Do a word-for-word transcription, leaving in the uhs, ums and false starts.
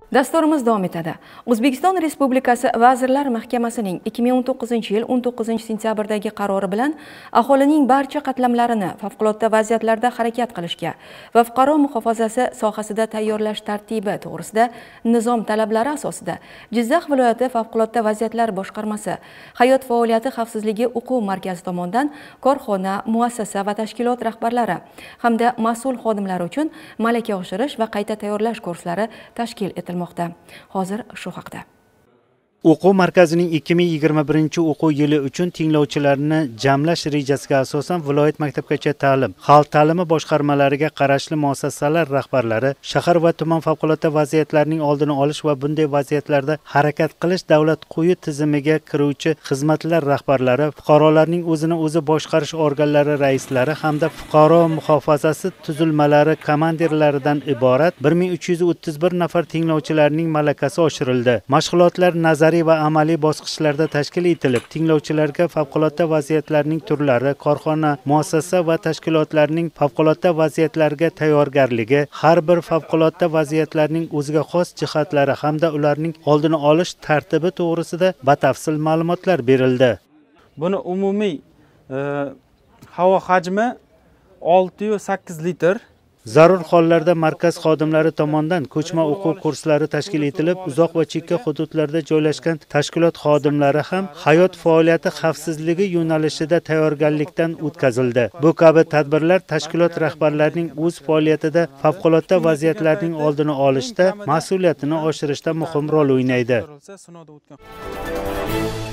Dasturimiz davom etadi. O'zbekiston Respublikasi Vazirlar Mahkamasining ikki ming o'n to'qqizinchi yil o'n to'qqizinchi sentyabrdagi qarori bilan aholining barcha qatlamlarini favqulodda vaziyatlarda harakat qilishga va fuqaro muhofazasi sohasida tayyorlash tartibi to'g'risida nizom talablari asosida Jizzax viloyati Favqulodda vaziyatlar boshqarmasi Hayot faoliyati xavfsizligi o'quv markazi tomonidan korxona, muassasa va tashkilot rahbarlari hamda mas'ul xodimlar uchun malaka oshirish va qayta tayyorlash kurslari tashkil etilmoqda. Hozir shu haqda. O'quv markazining ikki ming yigirma birinchi o'quv yili uchun tinglovchilarni jamlash rejasiga asosan viloyat maktabgacha ta'lim, xalq ta'limi boshqarmalariga qarashli muassasalar rahbarlari, shahar va tuman favqulodda vaziyatlarning oldini olish va bunday vaziyatlarda harakat qilish davlat quyi tizimiga kiruvchi xizmatlar rahbarlari, fuqarolarning o'zini o'zi boshqarish organlari raislari hamda fuqaro muhofazasi tuzilmalari komandirlaridan iborat bir ming uch yuz o'ttiz bir nafar tinglovchilarning malakasi oshirildi. Mashg'ulotlar nazar va amaliy bosqichlarda tashkil etilib, tinglovchilarga favqulodda vaziyatlarning turlari, korxona, muassasa va tashkilotlarning favqulodda vaziyatlarga tayyorgarligi, har bir favqulodda vaziyatlarning o'ziga xos jihatlari hamda ularning oldini olish tartibi to'g'risida batafsil ma'lumotlar berildi. Buni umumiy e, havo hajmi olti yu sakkiz litr. Zarur hollarda markaz xodimlari tomonidan ko'chma o'quv kurslari tashkil etilib, uzoq va chekka hududlarda joylashgan tashkilot xodimlari ham hayot faoliyati xavfsizligi yo'nalishida tayyorgarlikdan o'tkazildi. Bu kabi tadbirlar tashkilot rahbarlarining o'z faoliyatida favqulodda vaziyatlarning oldini olishda, mas'uliyatini oshirishda muhim rol o'ynaydi.